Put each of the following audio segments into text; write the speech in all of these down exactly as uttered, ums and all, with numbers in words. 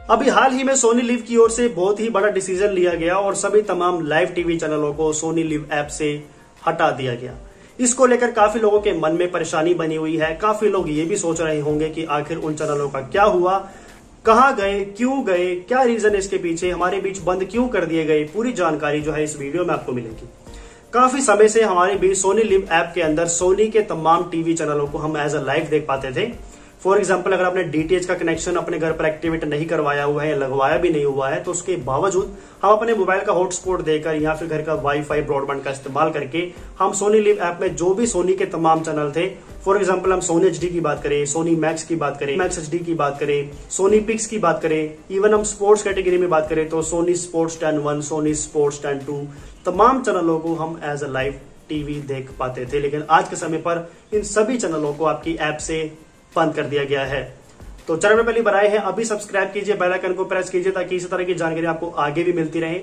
अभी हाल ही में सोनी लिव की ओर से बहुत ही बड़ा डिसीजन लिया गया और सभी तमाम लाइव टीवी चैनलों को सोनी लिव ऐप से हटा दिया गया। इसको लेकर काफी लोगों के मन में परेशानी बनी हुई है। काफी लोग ये भी सोच रहे होंगे कि आखिर उन चैनलों का क्या हुआ, कहां गए, क्यों गए, क्या रीजन इसके पीछे, हमारे बीच बंद क्यों कर दिए गए। पूरी जानकारी जो है इस वीडियो में आपको मिलेगी। काफी समय से हमारे बीच सोनी लिव ऐप के अंदर सोनी के तमाम टीवी चैनलों को हम एज अ लाइव देख पाते थे। फॉर एग्जाम्पल, अगर आपने डीटीएच का कनेक्शन अपने घर पर एक्टिवेट नहीं करवाया हुआ है या लगवाया भी नहीं हुआ है, तो उसके बावजूद हम अपने मोबाइल का हॉटस्पॉट देकर या फिर घर का वाईफाई ब्रॉडबैंड का इस्तेमाल करके हम सोनी लिव ऐप में जो भी सोनी के तमाम चैनल थे, फॉर एग्जाम्पल हम सोनी एचडी की बात करें, सोनी मैक्स की बात करें, मैक्स एचडी की बात करें, सोनी पिक्स की बात करें, इवन हम स्पोर्ट्स कैटेगरी में बात करें तो Sony Sports Ten one, Sony Sports Ten two, तमाम चैनलों को हम एज अ लाइव टीवी देख पाते थे। लेकिन आज के समय पर इन सभी चैनलों को आपकी ऐप से बंद कर दिया गया है। तो चैनल में पहली बार आए हैं, अभी सब्सक्राइब कीजिए, बेल आइकन को प्रेस कीजिए ताकि इसी तरह की जानकारी आपको आगे भी मिलती रहे।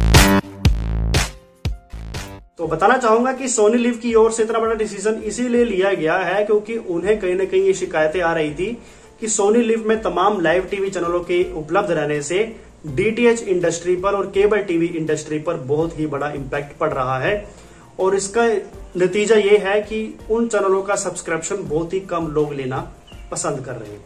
तो बताना चाहूंगा कि सोनी लिव की ओर से इतना बड़ा डिसीजन इसीलिए लिया गया है क्योंकि उन्हें कहीं ना कहीं ये शिकायतें आ रही थी कि सोनी लिव में तमाम लाइव टीवी चैनलों के उपलब्ध रहने से डीटीएच इंडस्ट्री पर और केबल टीवी इंडस्ट्री पर बहुत ही बड़ा इंपैक्ट पड़ रहा है। और इसका नतीजा ये है कि उन चैनलों का सब्सक्रिप्शन बहुत ही कम लोग लेना पसंद कर रहे हैं।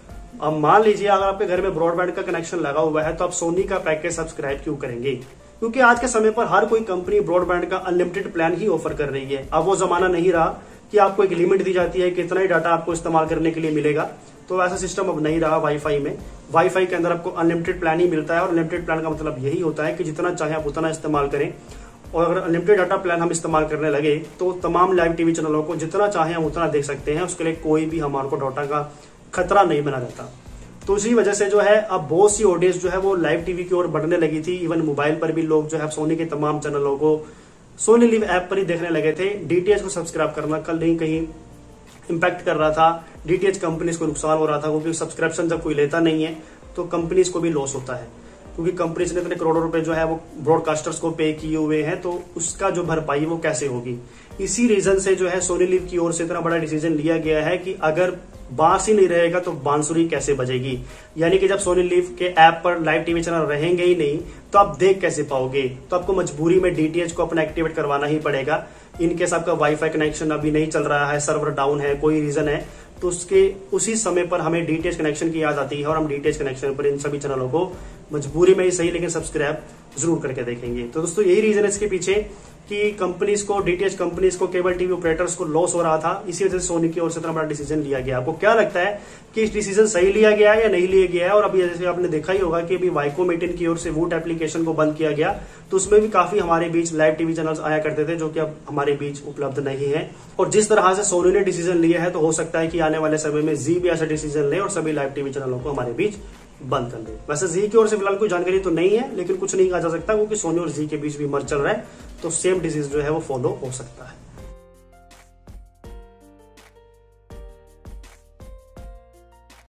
अब मान लीजिए अगर आपके घर में ब्रॉडबैंड का कनेक्शन लगा हुआ है तो आप सोनी का पैकेज सब्सक्राइब क्यों करेंगे? क्योंकि आज के समय पर हर कोई कंपनी ब्रॉडबैंड का अनलिमिटेड प्लान ही ऑफर कर रही है। अब वो जमाना नहीं रहा कि आपको एक लिमिट दी जाती है कि इतना ही डाटा आपको इस्तेमाल करने के लिए मिलेगा। तो ऐसा सिस्टम अब नहीं रहा। वाईफाई में वाईफाई के अंदर आपको अनलिमिटेड प्लान ही मिलता है और अनलिमिटेड प्लान का मतलब यही होता है कि जितना चाहे आप उतना इस्तेमाल करें। और अगर अनलिमिटेड डाटा प्लान हम इस्तेमाल करने लगे तो तमाम लाइव टीवी चैनलों को जितना चाहे हम उतना देख सकते हैं। उसके लिए कोई भी हमारे को डाटा का खतरा नहीं बना रहता। तो इसी वजह से जो है अब बहुत सी ऑडियंस जो है वो लाइव टीवी की ओर बढ़ने लगी थी। इवन मोबाइल पर भी लोग जो है सोनी के तमाम चैनलों को सोनी लिव ऐप पर ही देखने लगे थे। डीटीएच को सब्सक्राइब करना कल नहीं कहीं इंपैक्ट कर रहा था। डीटीएच कंपनीज को नुकसान हो रहा था क्योंकि सब्सक्रिप्शन जब कोई लेता नहीं है तो कंपनीज को भी लॉस होता है क्योंकि कंपनीज ने इतने करोड़ों रुपए जो है वो ब्रॉडकास्टर्स को पे किए हुए हैं, तो उसका जो भरपाई वो कैसे होगी। इसी रीजन से जो है सोनी लिव की ओर से इतना बड़ा डिसीजन लिया गया है कि अगर बांस ही नहीं रहेगा तो बांसुरी कैसे बजेगी। यानी कि जब सोनी लिव के ऐप पर लाइव टीवी चैनल रहेंगे ही नहीं तो आप देख कैसे पाओगे। तो आपको मजबूरी में डीटीएच को अपना एक्टिवेट करवाना ही पड़ेगा। इनकेस आपका वाईफाई कनेक्शन अभी नहीं चल रहा है, सर्वर डाउन है, कोई रीजन है, तो उसके उसी समय पर हमें डीटीएच कनेक्शन की याद आती है और हम डीटीएच कनेक्शन पर इन सभी चैनलों को मजबूरी में ही सही लेकिन सब्सक्राइब जरूर करके देखेंगे। तो दोस्तों यही रीजन है इसके पीछे कि कंपनीज को, डीटीएच कंपनीज को, केबल टीवी ऑपरेटर्स को लॉस हो रहा था। इसी वजह से सोनी की ओर से इतना बड़ा डिसीजन लिया गया। आपको क्या लगता है कि इस डिसीजन सही लिया गया है या नहीं लिया गया है? और अभी जैसे आपने देखा ही होगा कि अभी वाइकोम एटीन की ओर से वूट एप्लीकेशन को बंद किया गया, तो उसमें भी काफी हमारे बीच लाइव टीवी चैनल्स आया करते थे जो कि अब हमारे बीच उपलब्ध नहीं है। और जिस तरह से सोनी ने डिसीजन लिया है तो हो सकता है कि आने वाले समय में जी भी ऐसा डिसीजन ले और सभी लाइव टीवी चैनलों को हमारे बीच बंद कर दे। वैसे जी की ओर से फिलहाल कोई जानकारी तो नहीं है, लेकिन कुछ नहीं कहा जा सकता क्योंकि सोनी और जी के बीच भी मर्ज चल रहा है, तो सेम डिसीजन जो है वो फॉलो हो सकता है।